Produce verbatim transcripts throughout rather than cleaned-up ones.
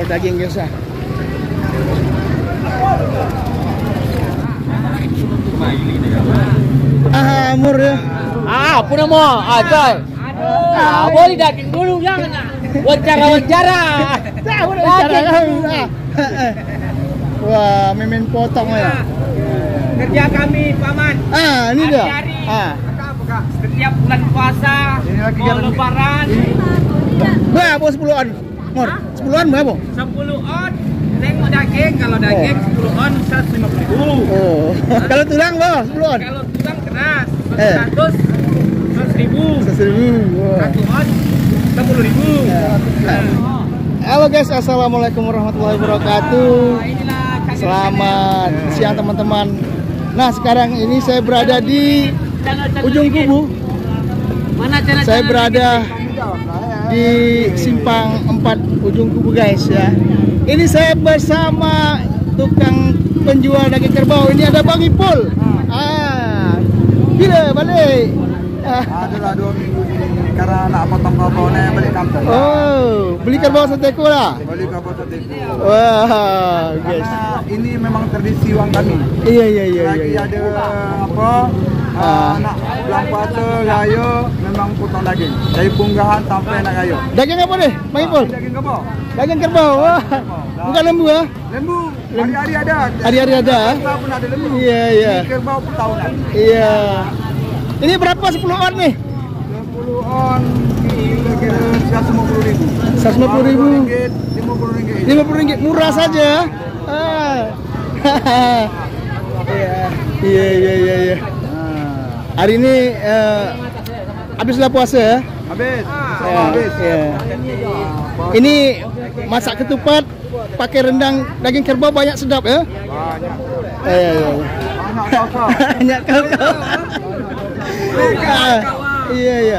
ekor daging guys ya. Ah, mur ya. Ah, apa nama? Ah, coy. Ah, boleh daging dulu jangan. Wawancara-wawancara. Tak boleh bicara. Wah, mimin potong ya. Kerja kami, Paman. Ah, ini dia. Hari-hari. Ah. Setiap bulan puasa, mau lebaran. Berapa sepuluhan? Mur, sepuluhan berapa? sepuluh on. Tengok daging, kalau daging sepuluh on seratus lima puluh ribu. Oh. Kalau tulang berapa? sepuluhan? Kalau tulang keras, Eh. seratus seratus ribu. seratus ribu. Satu on sepuluh ribu. Halo guys, assalamualaikum warahmatullahi wabarakatuh. Selamat siang teman-teman. Nah, sekarang ini saya berada di ujung kubu. Saya berada di simpang empat ujung kubu guys ya. Ini saya bersama tukang penjual daging kerbau. Ini ada Bang Ipul. Ah, bila balik? Adalah dua minggu ini karena nak potong kerbaunya balik kampung. Oh, beli kerbau satu ekor lah. Beli kerbau satu ekor. Wah, guys. Karena ini memang tradisi uang kami. Iya iya iya Lagi iya. ada apa? Ah. Nak bulan puasa raya memang potong daging dari punggahan sampai nak raya. Daging apa nih, Bang Ipul? Daging kerbau. Daging kerbau. Wah. Bukan lembu ya? Lembu hari-hari ada. Hari-hari ada. Kerbau pun ada lembu. Iya iya. Ini kerbau pun tahunan. Iya. Ini berapa sepuluh on nih? sepuluh on kira-kira seratus lima puluh ribu. seratus lima puluh ribu. lima puluh ringgit. lima puluh ringgit murah saja. Ah. Iya iya iya iya. Hari ini eh, habislah puasa ya? Habis. Ya, Habis. iya. Ini masak ketupat pakai rendang daging kerbau banyak sedap ya? Banyak. Iya iya. Banyak kau. Banyak kau. Ah, iya iya.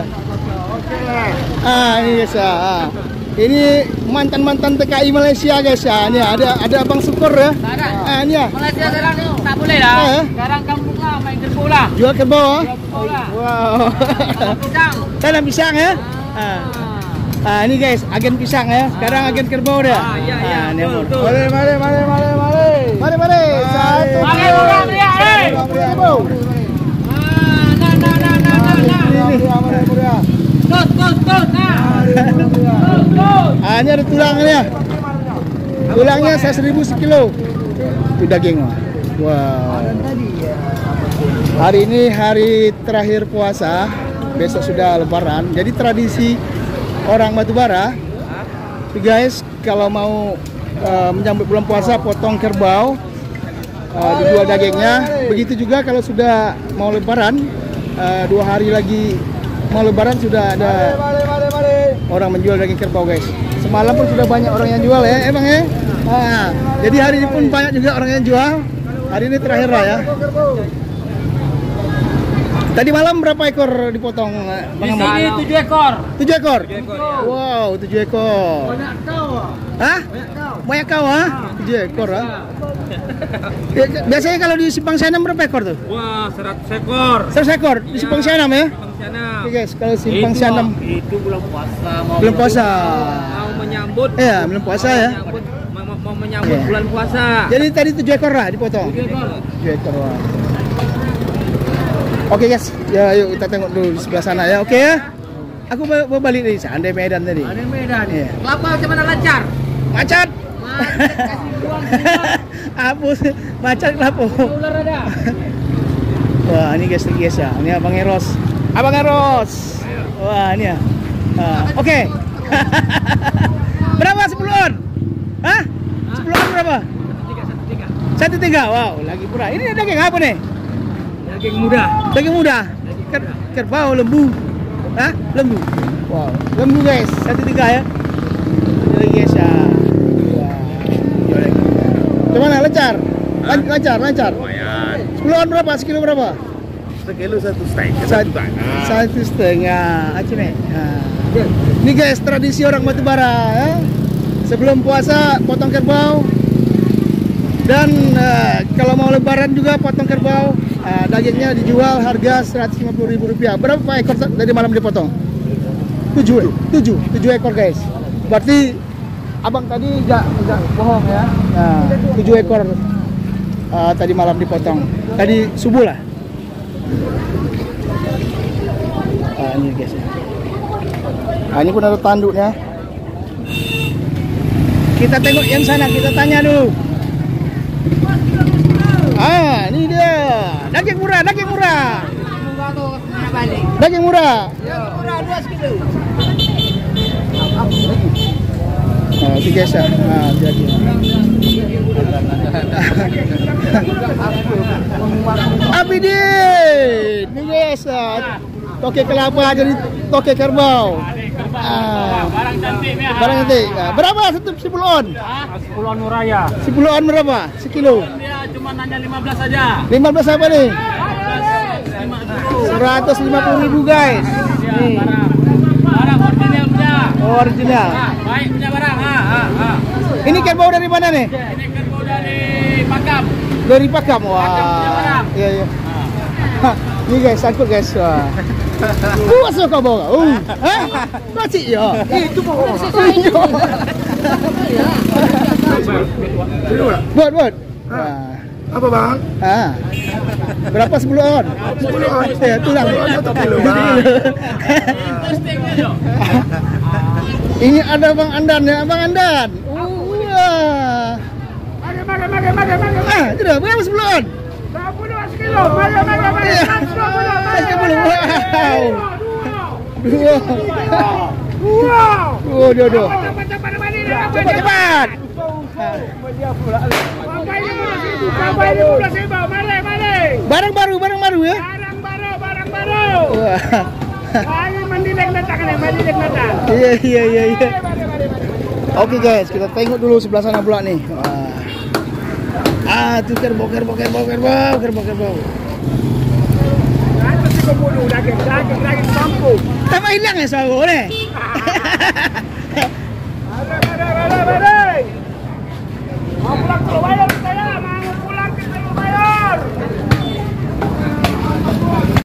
Ah ini guys ya. Ah. Ini mantan-mantan T K I Malaysia guys ya. Ini ada ada Abang Syukur ya. Ah ini ya. Malaysia sekarang tu tak boleh lah. Eh. Sekarang kampung lah main kerbau lah. Jual kerbau ah. Kerbau lah. Wow. Pisang. Tanam pisang ya. Ah. Ah ini guys, agen pisang ya. Sekarang agen kerbau dah. Ah, iya, iya, Ah, ini betul, Amor. betul. Mari, mari, mari, mari, mari. Mari mari. Satu. Mari, kilo. mari, mari, eh. lima puluh ribu. Ah, nah, nah, nah, nah, nah, nah. Ini. Tos, tos, tos, nah. Tos, tos. Ah, ini ada tulangnya. Tulangnya saya seribu sekilo. Itu daging. Wow. Hari ini hari terakhir puasa. Besok sudah lebaran. Jadi tradisi orang Batubara, guys, kalau mau uh, menyambut bulan puasa potong kerbau, uh, dijual dagingnya. Begitu juga kalau sudah mau lebaran, uh, dua hari lagi mau lebaran sudah ada orang menjual daging kerbau guys. Semalam pun sudah banyak orang yang jual ya, emang ya. Ah, jadi hari ini pun banyak juga orang yang jual. Hari ini terakhir lah ya. Tadi malam berapa ekor dipotong, Di Bang sini Ahmad? tujuh ekor. Tujuh ekor? ekor, Wow, tujuh ekor. Banyak kau. Hah? Banyak kau ah? Tujuh ekor ah? Biasanya kalau di Simpang Sianam berapa ekor tuh? Wah, seratus ekor. Seratus ekor di Simpang Sianam ya? Oke guys, kalau Simpang Sianam Itu bulan puasa mau belum puasa. mau menyambut. Iya, belum puasa ya. Menyambut, mau, mau menyambut Iya. bulan puasa. Jadi tadi tujuh ekor lah dipotong. Tujuh ekor. Tujuh ekor. Wah. Oke guys, ya yuk kita tengok dulu di sebelah sana ya. Oke ya. Aku mau mau balik dari sana, dari Medan tadi. Ada Medan. Iya. Kelapa macam mana lancar? Macet. Macet, kasih uang semua. Hapus macet kelapa. Ular ada. Wah, ini guys, ini guys ya. Ini Abang Eros. Abang Eros. Wah, ini ya. Ah, oke. Berapa sepuluh on? Hah? sepuluh on berapa? Satu tiga, satu tiga. Satu tiga. Wow, lagi murah. Ini daging apa nih? Daging muda. Daging muda. Ker kerbau, lembu. Hah? Lembu. Wow, lembu guys. Satu tiga ya. Ini guys ya. Wah. Gimana? Lancar? Lan lancar, lancar. Lumayan. sepuluh on berapa? Sekilo berapa? Sekilo satu setengah. Satu, satu setengah. Aci nih. Nah. Ini guys, tradisi orang Batubara ya. Sebelum puasa potong kerbau. Dan uh, kalau mau lebaran juga potong kerbau. Uh, dagingnya dijual harga seratus lima puluh ribu rupiah. Berapa ekor tadi malam dipotong? tujuh, tujuh, tujuh ekor guys. Berarti abang tadi enggak enggak bohong ya. Nah, tujuh ekor uh, tadi malam dipotong. Tadi subuh lah. Ah, ini guys ya. Ah, ini pun ada tanduknya. Kita tengok yang sana, kita tanya dulu. Ah, ini dia. Daging murah, daging murah. Daging murah. Murah dua kilo. Ah, itu guys ya. Ah, jadi. Abidin. Ini guys ya. Toke kelapa jadi toke kerbau. Ah, Barang cantik ya. barang cantik. Ah, berapa satu sepuluh on? Sepuluhan muraya. Sepuluh on berapa? Sekilo. Dia cuma nanya lima belas saja. lima belas apa nih? seratus lima puluh ribu guys. Nih. Barang original punya. Oh, original. Baik punya barang. Ha, ha, ha. Ini kerbau dari mana nih? Ini kerbau dari Pakam. Dari Pakam. Wah. barang. Iya, iya. Hah, ini guys, sangkut guys. Wah. Uh, asal kau bawa. Uh. Hah? Kau cik ya? Itu bawa. Buat, buat. Wah. Apa bang? Ah. Berapa sepuluh on? sepuluh on. Ya, tulang. Satu kilo bang. Ini ada Bang Andan ya, Bang Andan. Wah. Mari, mari, mari, mari, mari. Ah, itu dah berapa sepuluh on? dua puluh sekilo. Mari, mari, mari. seratus dua puluh. seratus dua puluh. Wow. Dua. Wow. Oh, dua, dua. Cepat, cepat, mari. Cepat, cepat. Sampai ini udah sibuk. Mari, mari. Barang baru, barang baru ya. Barang baru, barang baru. Wah. Lagi mendidik letak nih, mendidik letak. Iya, iya, iya, iya. Mari, mari, mari. Oke guys, kita tengok dulu sebelah sana pula nih. Wah. Ah, tuh kerbau, kerbau, kerbau, kerbau, kerbau, kerbau. Itu sih pembunuh daging, daging, daging kampung. Tambah hilang ya suara ni. Mari, mari, mari, mari.